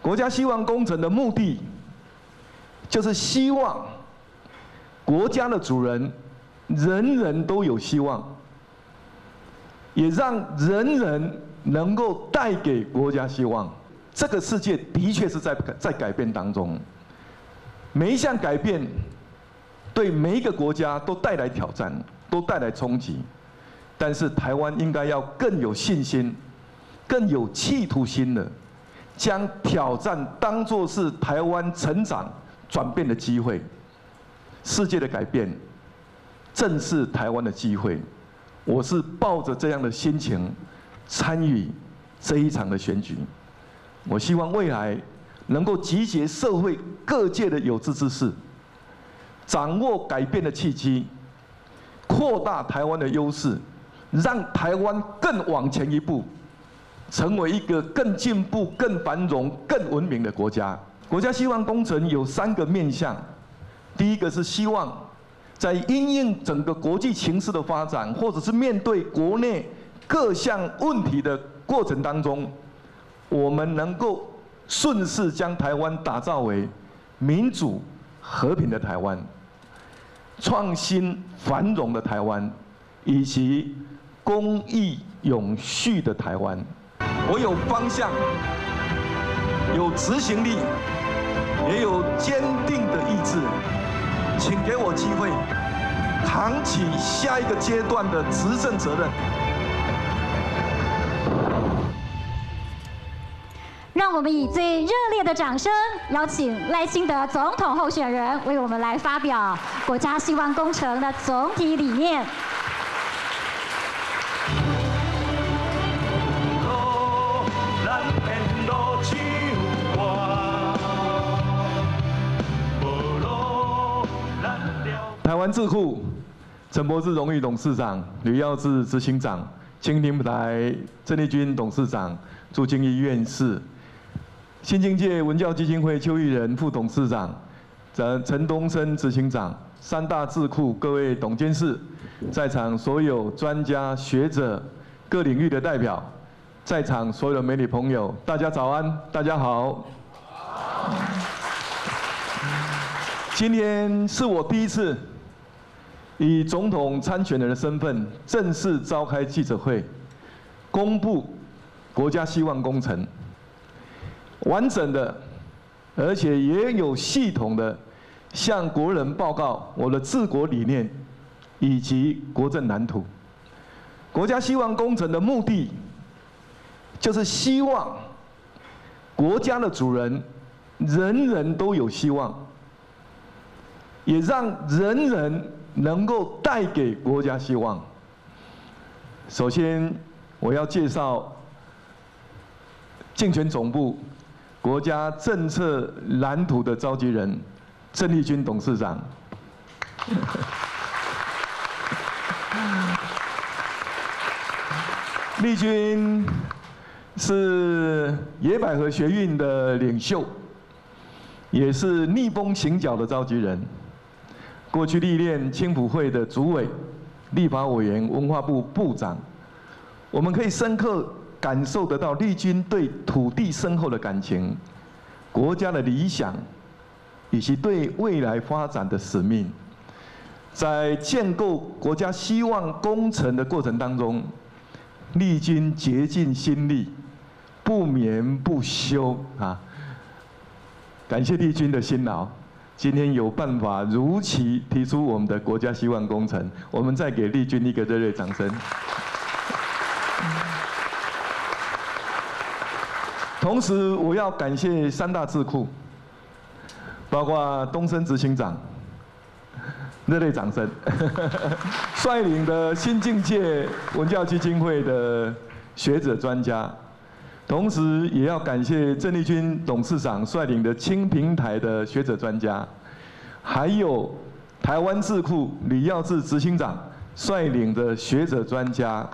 国家希望工程的目的，就是希望国家的主人人人都有希望，也让人人能够带给国家希望。这个世界的确是在改变当中，每一项改变对每一个国家都带来挑战，都带来冲击。但是台湾应该要更有信心、更有企图心的，将挑战当作是台湾成长转变的机会。世界的改变正是台湾的机会。我是抱着这样的心情参与这一场的选举。我希望未来能够集结社会各界的有志之士，掌握改变的契机，扩大台湾的优势，让台湾更往前一步，成为一个更进步、更繁荣、更文明的国家。国家希望工程有3个面向，第一个是希望在因应整个国际情势的发展，或者是面对国内各项问题的过程当中，我们能够顺势将台湾打造为民主和平的台湾、创新繁荣的台湾，以及公益永续的台湾。我有方向，有执行力，也有坚定的意志，请给我机会，扛起下一个阶段的执政责任。 让我们以最热烈的掌声，邀请赖清德总统候选人为我们来发表国家希望工程的总体理念。 台湾智库陈柏志荣誉董事长、吕耀智执行长、青亭台郑丽君董事长、朱经义院士、新境界文教基金会邱玉仁副董事长、陈东升执行长、3大智库各位董监事，在场所有专家学者、各领域的代表，在场所有的媒体朋友，大家早安，大家好。今天是我第一次以总统参选人的身份正式召开记者会，公布国家希望工程完整的，而且也有系统的向国人报告我的治国理念以及国政蓝图。国家希望工程的目的，就是希望国家的主人人人都有希望，也让人人能够带给国家希望。首先，我要介绍竞选总部国家政策蓝图的召集人郑丽君董事长。丽君是野百合学运的领袖，也是逆风行脚的召集人。过去历练青辅会的主委、立法委员、文化部部长，我们可以深刻感受得到丽君对土地深厚的感情、国家的理想，以及对未来发展的使命。在建构国家希望工程的过程当中，丽君竭尽心力，不眠不休啊！感谢丽君的辛劳。今天有办法如期提出我们的国家希望工程，我们再给丽君一个热烈掌声。同时，我要感谢3大智库，包括东升执行长，热烈掌声。率领的新境界文教基金会的学者专家。同时也要感谢郑丽君董事长率领的青平台的学者专家，还有台湾智库吕耀智执行长率领的学者专家，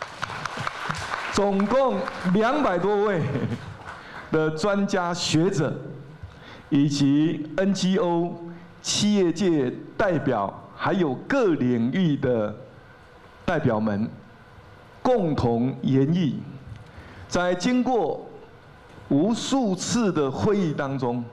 总共200多位的专家学者，以及 NGO、企业界代表，还有各领域的代表们共同研议。在经过无数次的会议当中，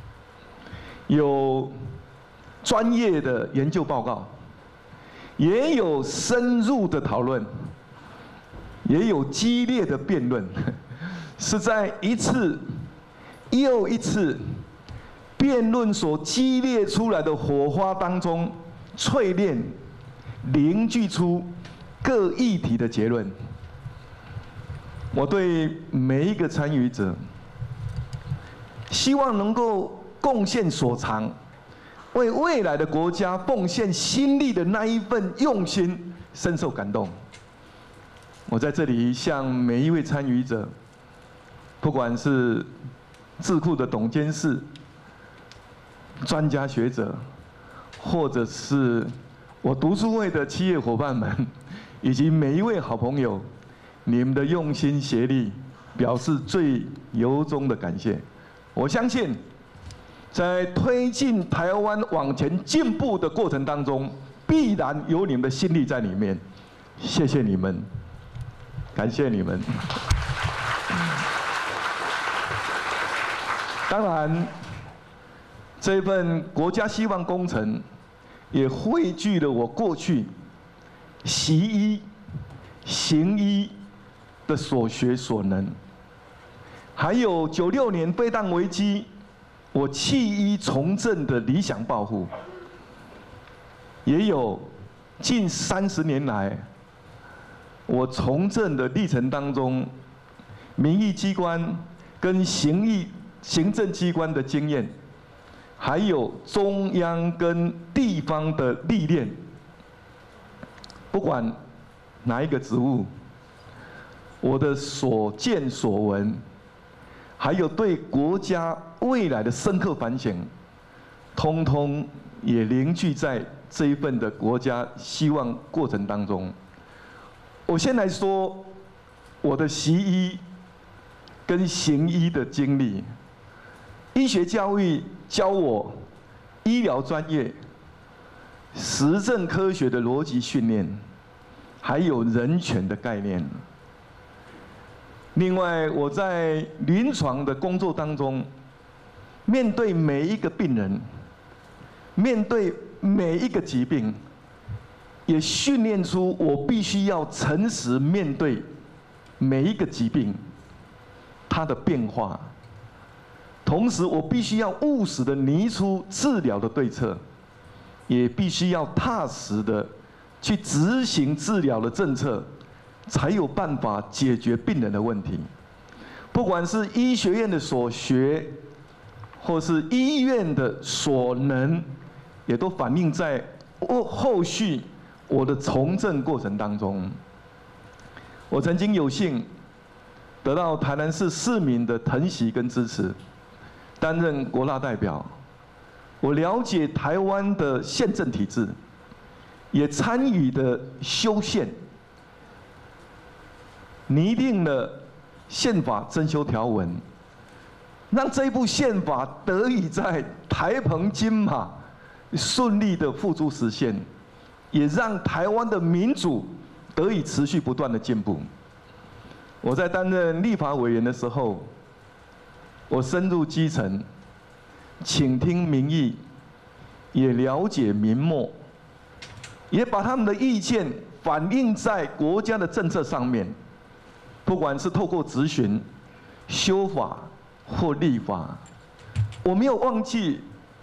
有专业的研究报告，也有深入的讨论，也有激烈的辩论，是在一次又一次辩论所激烈出来的火花当中淬炼、凝聚出各议题的结论。我对每一个参与者，希望能够贡献所长，为未来的国家奉献心力的那一份用心，深受感动。我在这里向每一位参与者，不管是智库的董监事、专家学者，或者是我读书会的企业伙伴们，以及每一位好朋友，你们的用心协力，表示最由衷的感谢。我相信，在推进台湾往前进步的过程当中，必然有你们的心力在里面。谢谢你们，感谢你们。当然，这份国家希望工程也汇聚了我过去习医、行医的所学所能，还有96年飞弹危机，我弃医从政的理想抱负，也有近30年来我从政的历程当中，民意机关跟行政机关的经验，还有中央跟地方的历练，不管哪一个职务，我的所见所闻，还有对国家未来的深刻反省，通通也凝聚在这一份的国家希望过程当中。我先来说我的习医跟行医的经历。医学教育教我医疗专业、实证科学的逻辑训练，还有人权的概念。另外，我在临床的工作当中，面对每一个病人，面对每一个疾病，也训练出我必须要诚实面对每一个疾病，它的变化。同时，我必须要务实的拟出治疗的对策，也必须要踏实的去执行治疗的政策，才有办法解决病人的问题。不管是医学院的所学，或是医院的所能，也都反映在后续我的从政过程当中。我曾经有幸得到台南市市民的疼惜跟支持，担任国大代表。我了解台湾的宪政体制，也参与的修宪，拟定了宪法增修条文，让这一部宪法得以在台澎金马顺利的付诸实现，也让台湾的民主得以持续不断的进步。我在担任立法委员的时候，我深入基层，倾听民意，也了解民末，也把他们的意见反映在国家的政策上面，不管是透过质询、修法或立法。我没有忘记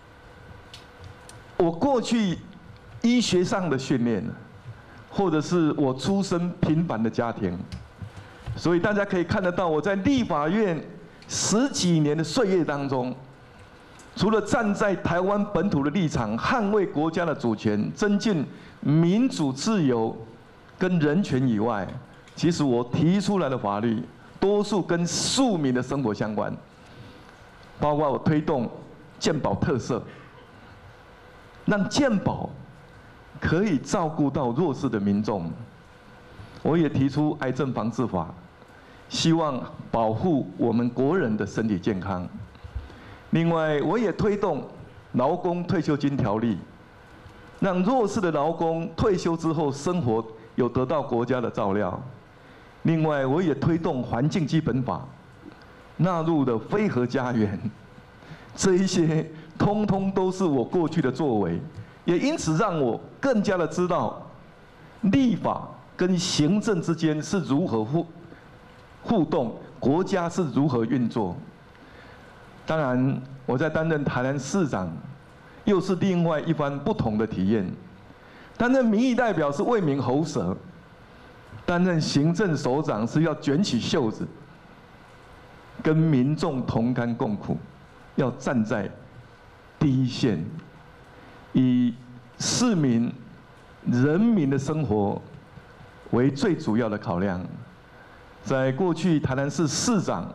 我过去医学上的训练，或者是我出身平凡的家庭，所以大家可以看得到，我在立法院10几年的岁月当中，除了站在台湾本土的立场，捍卫国家的主权，增进民主自由跟人权以外，其实我提出来的法律，多数跟庶民的生活相关，包括我推动健保特色，让健保可以照顾到弱势的民众。我也提出癌症防治法，希望保护我们国人的身体健康。另外，我也推动劳工退休金条例，让弱势的劳工退休之后生活有得到国家的照料。另外，我也推动环境基本法， 纳入了非核家园，这一些通通都是我过去的作为，也因此让我更加的知道立法跟行政之间是如何互动，国家是如何运作。当然，我在担任台南市长，又是另外一番不同的体验。担任民意代表是为民喉舌，担任行政首长是要卷起袖子，跟民众同甘共苦，要站在第一线，以市民、人民的生活为最主要的考量。在过去台南市市长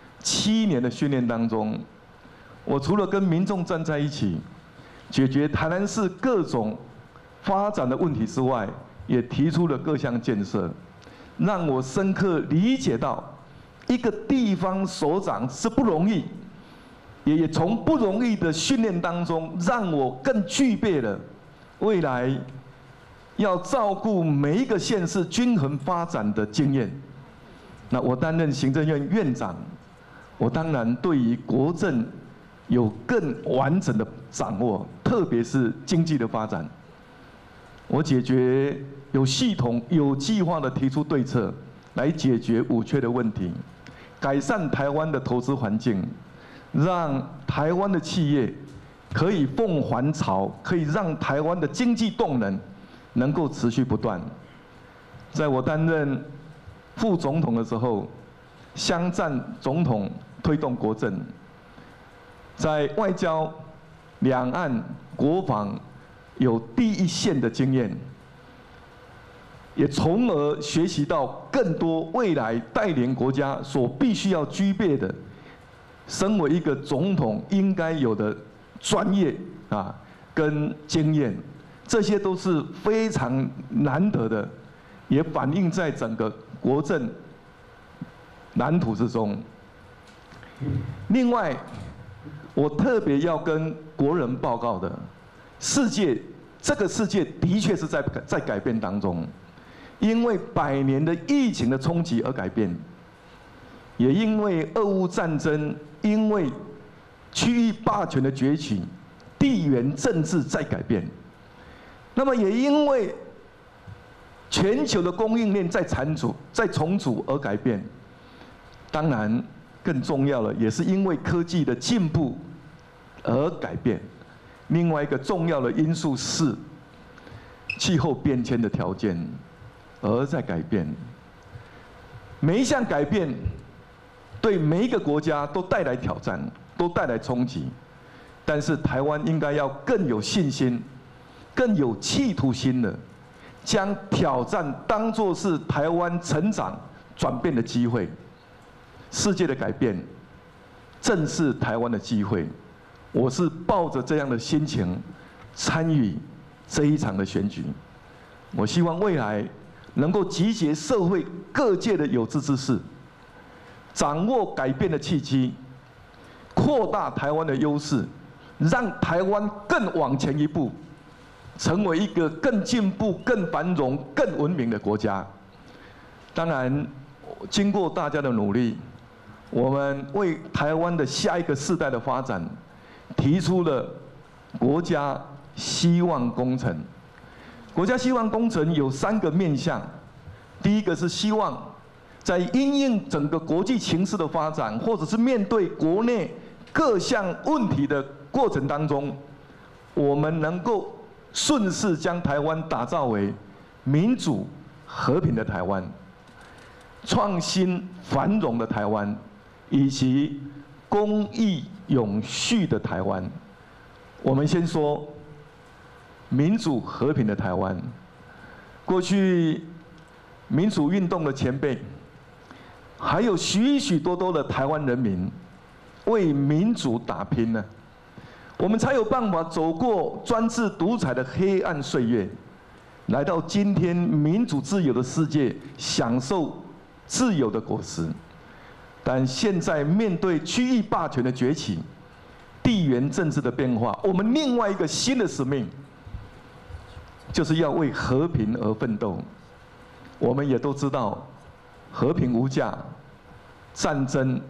7年的训练当中，我除了跟民众站在一起，解决台南市各种发展的问题之外，也提出了各项建设，让我深刻理解到一个地方首长是不容易，也从不容易的训练当中，让我更具备了未来要照顾每一个县市均衡发展的经验。那我担任行政院院长，我当然对于国政有更完整的掌握，特别是经济的发展，我解决有系统、有计划的提出对策，来解决5缺的问题，改善台湾的投资环境，让台湾的企业可以凤还巢，可以让台湾的经济动能能够持续不断。在我担任副总统的时候，乡战总统推动国政，在外交、两岸、国防有第一线的经验，也从而学习到更多未来带领国家所必须要具备的，身为一个总统应该有的专业跟经验，这些都是非常难得的，也反映在整个国政蓝图之中。另外，我特别要跟国人报告的，这个世界的确是在改变当中，因为100年的疫情的冲击而改变，也因为俄乌战争，因为区域霸权的崛起，地缘政治在改变，那么也因为全球的供应链在重组而改变。当然，更重要的也是因为科技的进步而改变。另外一个重要的因素是气候变迁的条件而在改变。每一项改变对每一个国家都带来挑战，都带来冲击。但是台湾应该要更有信心、更有企图心的，将挑战当作是台湾成长转变的机会。世界的改变正是台湾的机会。我是抱着这样的心情参与这一场的选举。我希望未来能够集结社会各界的有志之士，掌握改变的契机，扩大台湾的优势，让台湾更往前一步，成为一个更进步、更繁荣、更文明的国家。当然，经过大家的努力，我们为台湾的下一个世代的发展提出了国家希望工程。国家希望工程有3个面向，第一个是希望在因应整个国际情势的发展，或者是面对国内各项问题的过程当中，我们能够顺势将台湾打造为民主和平的台湾，创新繁荣的台湾，以及公益永续的台湾。我们先说民主和平的台湾。过去民主运动的前辈，还有许许多多的台湾人民为民主打拼呢，我们才有办法走过专制独裁的黑暗岁月，来到今天民主自由的世界，享受自由的果实。但现在面对区域霸权的崛起，地缘政治的变化，我们另外一个新的使命，就是要为和平而奋斗。我们也都知道，和平无价，战争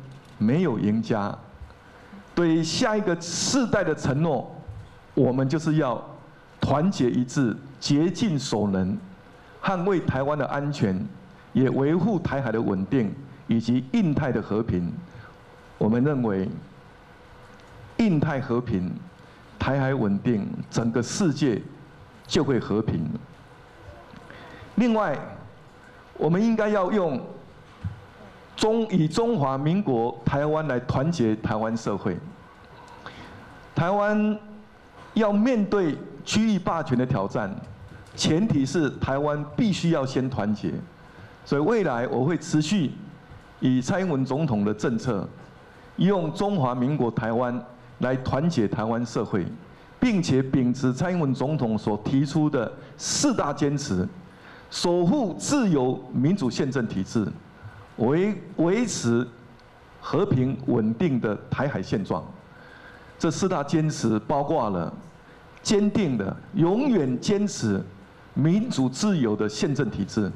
没有赢家。对下一个世代的承诺，我们就是要团结一致，竭尽所能，捍卫台湾的安全，也维护台海的稳定以及印太的和平。我们认为，印太和平、台海稳定，整个世界就会和平。另外，我们应该要以中华民国台湾来团结台湾社会。台湾要面对区域霸权的挑战，前提是台湾必须要先团结。所以未来我会持续以蔡英文总统的政策，用中华民国台湾来团结台湾社会，并且秉持蔡英文总统所提出的4大坚持，守护自由民主宪政体制，维持和平稳定的台海现状。这4大坚持包括了坚定的、永远坚持民主自由的宪政体制，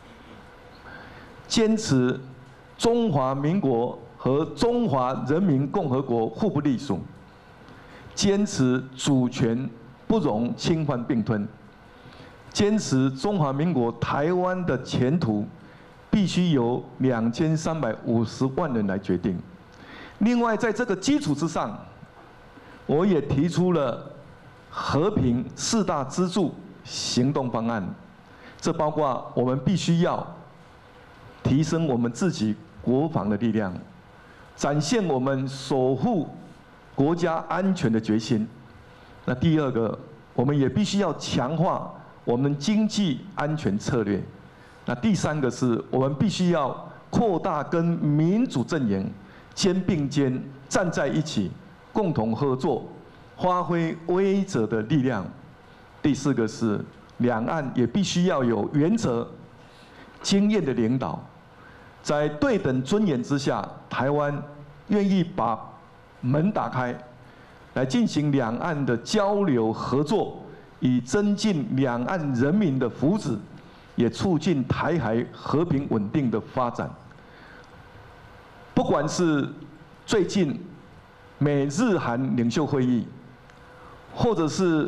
坚持中华民国和中华人民共和国互不隶属，坚持主权不容侵犯并吞，坚持中华民国台湾的前途必须由2350万人来决定。另外，在这个基础之上，我也提出了和平4大支柱行动方案，这包括我们必须要提升我们自己国防的力量，展现我们守护国家安全的决心。那第2个，我们也必须要强化我们经济安全策略。那第3个是我们必须要扩大跟民主阵营肩并肩站在一起，共同合作，发挥威慑的力量。第4个是两岸也必须要有原则、经验的领导，在对等尊严之下，台湾愿意把门打开，来进行两岸的交流合作，以增进两岸人民的福祉，也促进台海和平稳定的发展。不管是最近美日韩领袖会议，或者是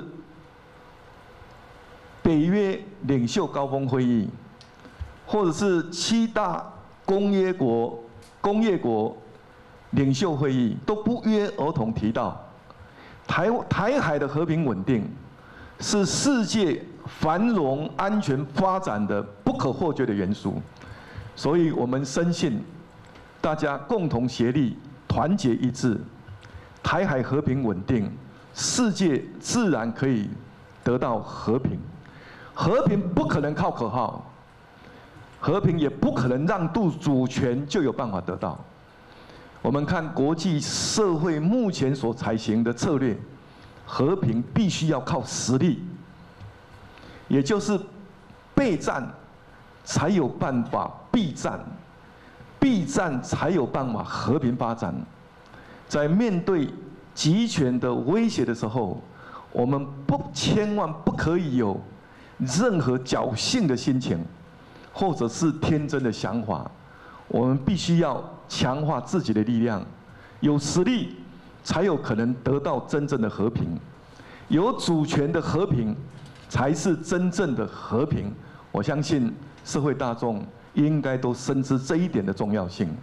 北约领袖高峰会议，或者是7大工业国领袖会议，都不约而同提到，台海的和平稳定是世界繁荣安全发展的不可或缺的元素。所以我们深信，大家共同协力，团结一致，台海和平稳定，世界自然可以得到和平。和平不可能靠口号，和平也不可能让渡主权就有办法得到。我们看国际社会目前所采行的策略，和平必须要靠实力，也就是备战才有办法避战，避战才有办法和平发展。在面对集权的威胁的时候，我们千万不可以有任何侥幸的心情，或者是天真的想法。我们必须要强化自己的力量，有实力才有可能得到真正的和平，有主权的和平才是真正的和平。我相信社会大众应该都深知这一点的重要性。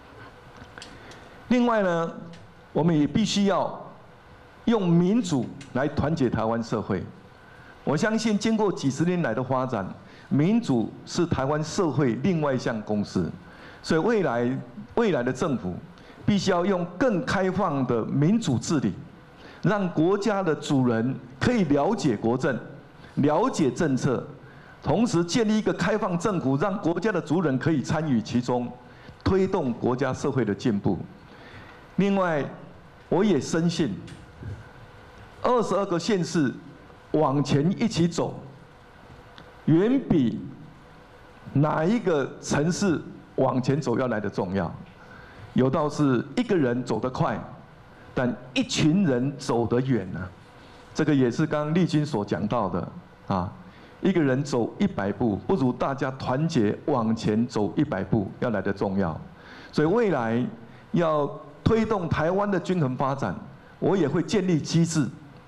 另外呢，我们也必须要用民主来团结台湾社会。我相信经过几十年来的发展，民主是台湾社会另外一项公司，所以未来的政府必须要用更开放的民主治理，让国家的主人可以了解国政、了解政策，同时建立一个开放政府，让国家的主人可以参与其中，推动国家社会的进步。另外，我也深信，22个县市往前一起走，远比哪一个城市往前走要来得重要。有道是一个人走得快，但一群人走得远啊。这个也是刚刚丽君所讲到的啊，一个人走100步，不如大家团结往前走100步要来得重要。所以未来要推动台湾的均衡发展，我也会建立机制，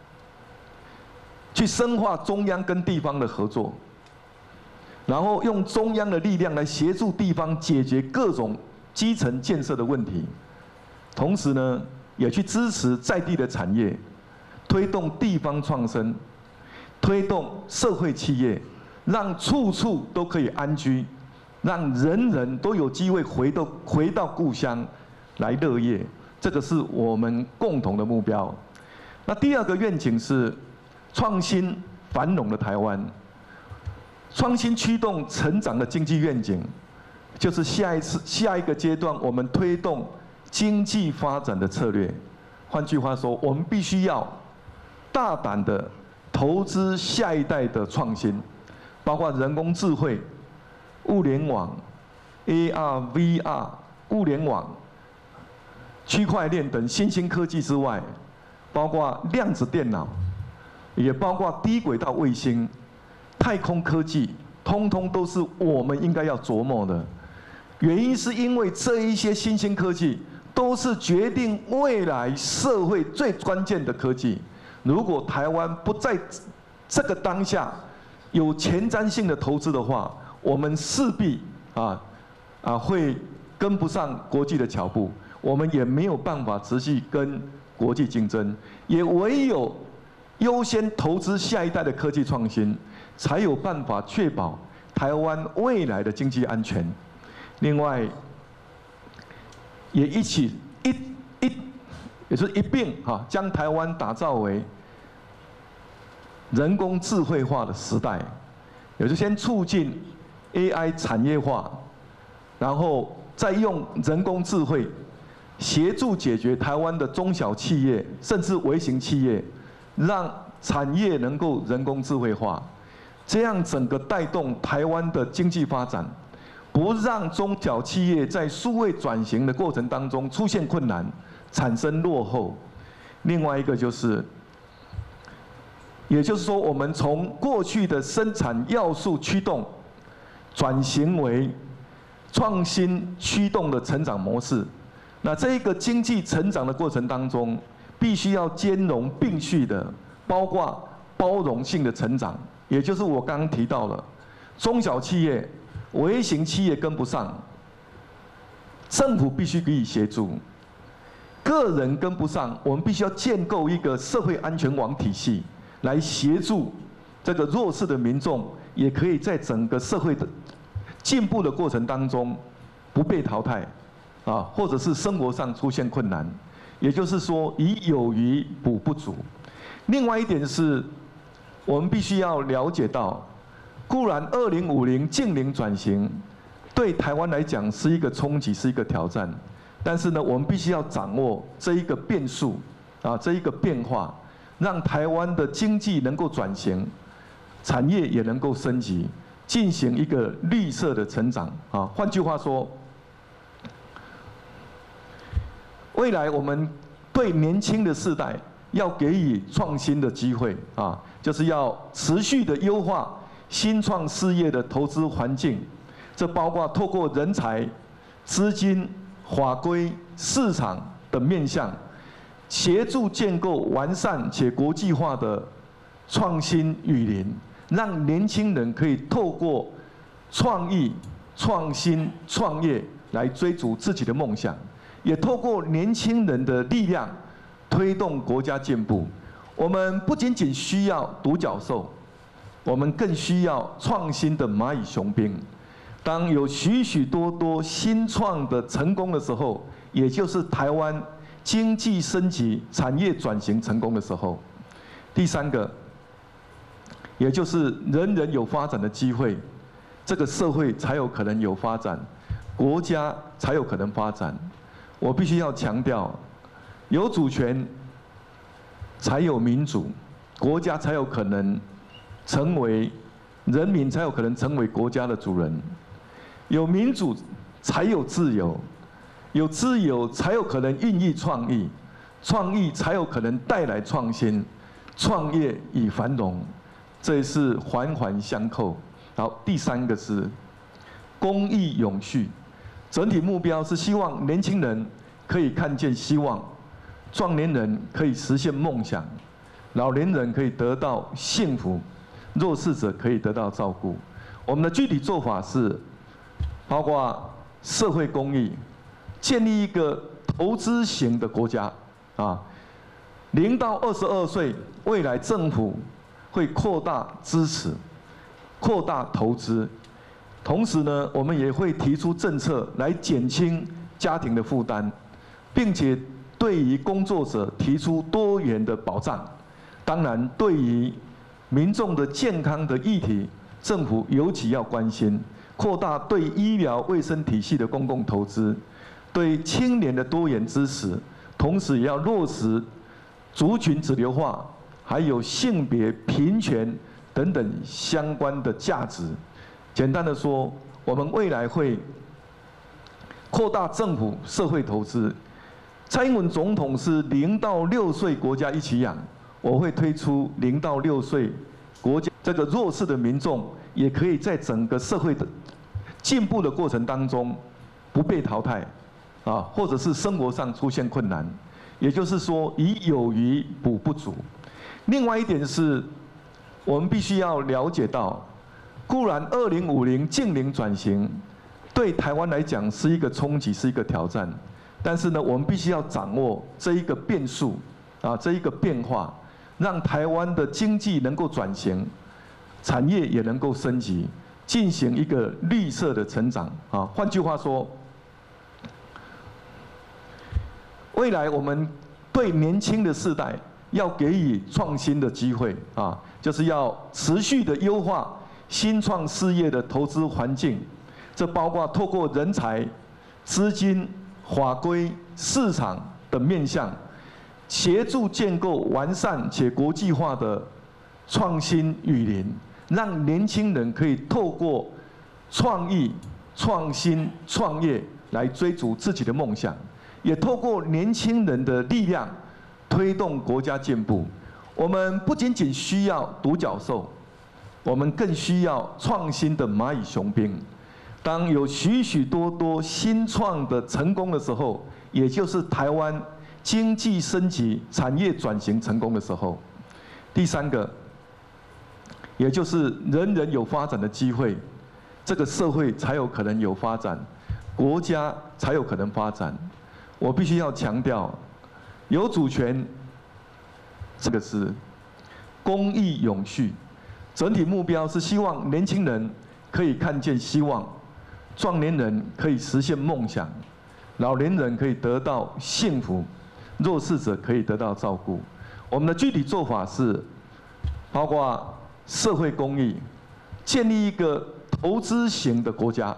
去深化中央跟地方的合作，然后用中央的力量来协助地方解决各种基层建设的问题，同时呢，也去支持在地的产业，推动地方创生，推动社会企业，让处处都可以安居，让人人都有机会回到故乡来乐业，这个是我们共同的目标。那第二个愿景是创新繁荣的台湾，创新驱动成长的经济愿景，就是下一个阶段我们推动经济发展的策略。换句话说，我们必须要大胆的投资下一代的创新，包括人工智慧、物联网、AR、VR、物联网、区块链等新兴科技之外，包括量子电脑，也包括低轨道卫星、太空科技，通通都是我们应该要琢磨的。原因是因为这一些新兴科技都是决定未来社会最关键的科技。如果台湾不在这个当下有前瞻性的投资的话，我们势必会跟不上国际的脚步，我们也没有办法持续跟国际竞争，也唯有优先投资下一代的科技创新，才有办法确保台湾未来的经济安全。另外，也也就是一并将台湾打造为人工智慧化的时代，也就先促进 AI 产业化，然后再用人工智慧协助解决台湾的中小企业甚至微型企业，让产业能够人工智慧化，这样整个带动台湾的经济发展，不让中小企业在数位转型的过程当中出现困难，产生落后。另外一个就是，也就是说，我们从过去的生产要素驱动，转型为创新驱动的成长模式。那这一个经济成长的过程当中，必须要兼容并蓄的，包括包容性的成长，也就是我刚刚提到了，中小企业、微型企业跟不上，政府必须给予协助；个人跟不上，我们必须要建构一个社会安全网体系，来协助这个弱势的民众，也可以在整个社会的进步的过程当中不被淘汰，或者是生活上出现困难。也就是说，以有余补不足。另外一点是，我们必须要了解到，固然2050净零转型对台湾来讲是一个冲击，是一个挑战，但是呢，我们必须要掌握这一个变数，这一个变化，让台湾的经济能够转型，产业也能够升级，进行一个绿色的成长。换句话说，未来我们对年轻的世代要给予创新的机会，就是要持续的优化新创事业的投资环境，这包括透过人才、资金、法规、市场的面向，协助建构完善且国际化的创新雨林，让年轻人可以透过创意、创新、创业来追逐自己的梦想，也透过年轻人的力量推动国家进步。我们不仅仅需要独角兽，我们更需要创新的蚂蚁雄兵。当有许许多多新创的成功的时候，也就是台湾经济升级、产业转型成功的时候。第三个，也就是人人有发展的机会，这个社会才有可能有发展，国家才有可能发展。我必须要强调，有主权才有民主，国家才有可能成为人民，才有可能成为国家的主人。有民主才有自由，有自由才有可能孕育创意，创意才有可能带来创新，创业与繁荣，这是环环相扣。好，第三个是公益永续，整体目标是希望年轻人可以看见希望，壮年人可以实现梦想，老年人可以得到幸福，弱势者可以得到照顾。我们的具体做法是，包括社会公益，建立一个投资型的国家，0到22岁，未来政府会扩大支持，扩大投资。同时呢，我们也会提出政策来减轻家庭的负担，并且对于工作者提出多元的保障。当然，对于民众的健康的议题，政府尤其要关心，扩大对医疗卫生体系的公共投资，对青年的多元支持，同时也要落实族群子流化，还有性别平权等等相关的价值。简单的说，我们未来会扩大政府社会投资。蔡英文总统是0到6岁国家一起养，我会推出0到6岁国家这个弱势的民众也可以在整个社会的进步的过程当中不被淘汰，或者是生活上出现困难，也就是说以有余补不足。另外一点是，我们必须要了解到。固然2050净零转型对台湾来讲是一个冲击，是一个挑战，但是呢，我们必须要掌握这一个变数，这一个变化，让台湾的经济能够转型，产业也能够升级，进行一个绿色的成长。换句话说，未来我们对年轻的世代要给予创新的机会，就是要持续的优化。新创事业的投资环境，这包括透过人才、资金、法规、市场的面向，协助建构完善且国际化的创新雨林，让年轻人可以透过创意、创新、创业来追逐自己的梦想，也透过年轻人的力量推动国家进步。我们不仅仅需要独角兽。我们更需要创新的蚂蚁雄兵。当有许许多多新创的成功的时候，也就是台湾经济升级、产业转型成功的时候。第三个，也就是人人有发展的机会，这个社会才有可能有发展，国家才有可能发展。我必须要强调，有主权，这个是公益永续。整体目标是希望年轻人可以看见希望，壮年人可以实现梦想，老年人可以得到幸福，弱势者可以得到照顾。我们的具体做法是，包括社会公益，建立一个投资型的国家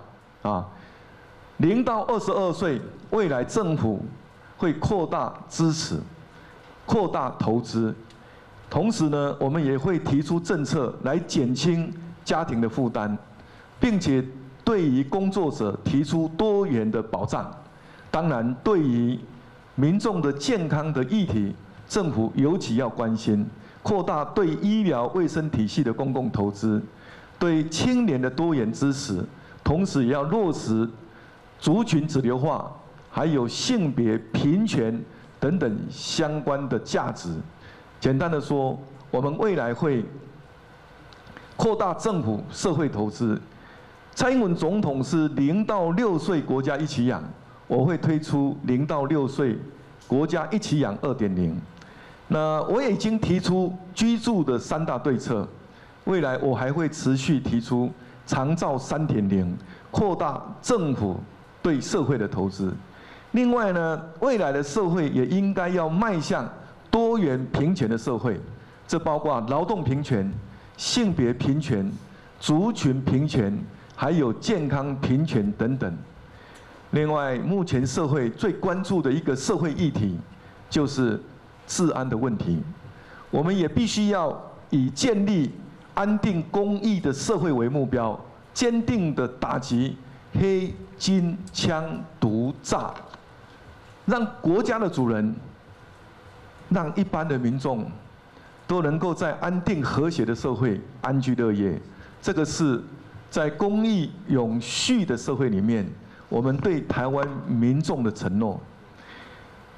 ，0到22岁，未来政府会扩大支持，扩大投资。同时呢，我们也会提出政策来减轻家庭的负担，并且对于工作者提出多元的保障。当然，对于民众的健康的议题，政府尤其要关心，扩大对医疗卫生体系的公共投资，对青年的多元支持，同时也要落实族群子流化，还有性别平权等等相关的价值。简单的说，我们未来会扩大政府社会投资。蔡英文总统是0到6岁国家一起养，我会推出0到6岁国家一起养2.0。那我也已经提出居住的3大对策，未来我还会持续提出长照3.0，扩大政府对社会的投资。另外呢，未来的社会也应该要迈向多元平权的社会，这包括劳动平权、性别平权、族群平权，还有健康平权等等。另外，目前社会最关注的一个社会议题，就是治安的问题。我们也必须要以建立安定公益的社会为目标，坚定的打击黑金枪毒诈，让国家的主人。让一般的民众都能够在安定和谐的社会安居乐业，这个是在公益永续的社会里面，我们对台湾民众的承诺。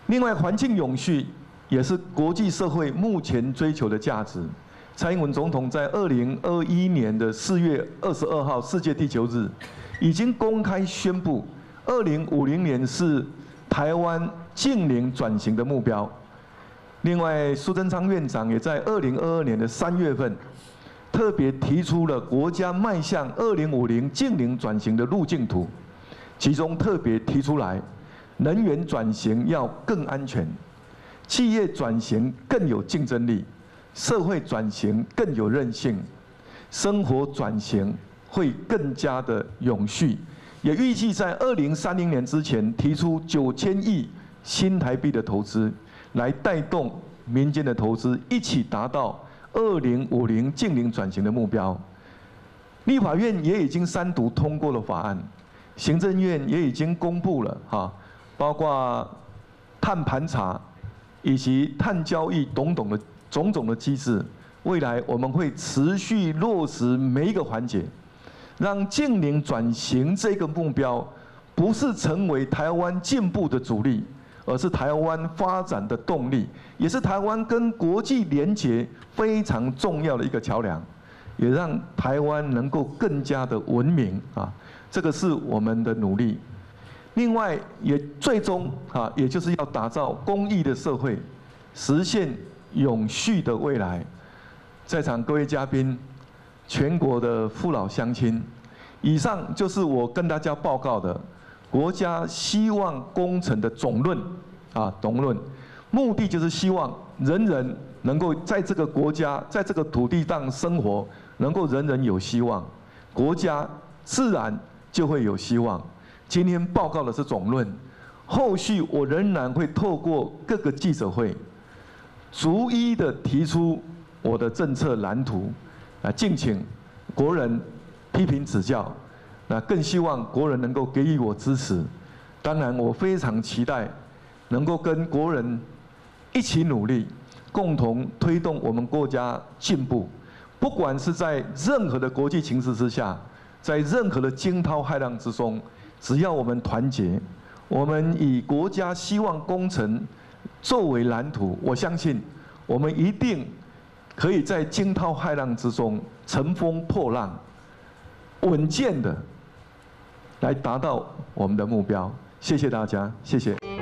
另外，环境永续也是国际社会目前追求的价值。蔡英文总统在2021年的4月22号世界地球日，已经公开宣布，2050年是台湾净零转型的目标。另外，苏贞昌院长也在2022年的3月份，特别提出了国家迈向2050净零转型的路径图，其中特别提出来，能源转型要更安全，企业转型更有竞争力。社会转型更有韧性，生活转型会更加的永续，也预计在2030年之前提出9000亿新台币的投资，来带动民间的投资，一起达到2050净零转型的目标。立法院也已经3读通过了法案，行政院也已经公布了包括碳盘查以及碳交易种种的机制，未来我们会持续落实每一个环节，让净零转型这个目标不是成为台湾进步的主力，而是台湾发展的动力，也是台湾跟国际连结非常重要的一个桥梁，也让台湾能够更加的文明这个是我们的努力。另外，也最终也就是要打造公益的社会，实现永续的未来。在场各位嘉宾，全国的父老乡亲，以上就是我跟大家报告的国家希望工程的总论总论，目的就是希望人人能够在这个国家，在这个土地上生活，能够人人有希望，国家自然就会有希望。今天报告的是总论，后续我仍然会透过各个记者会，逐一的提出我的政策蓝图，敬请国人批评指教，更希望国人能够给予我支持。当然，我非常期待能够跟国人一起努力，共同推动我们国家进步。不管是在任何的国际情势之下，在任何的惊涛骇浪之中，只要我们团结，我们以国家希望工程作为蓝图，我相信我们一定可以在惊涛骇浪之中乘风破浪，稳健的来达到我们的目标。谢谢大家，谢谢。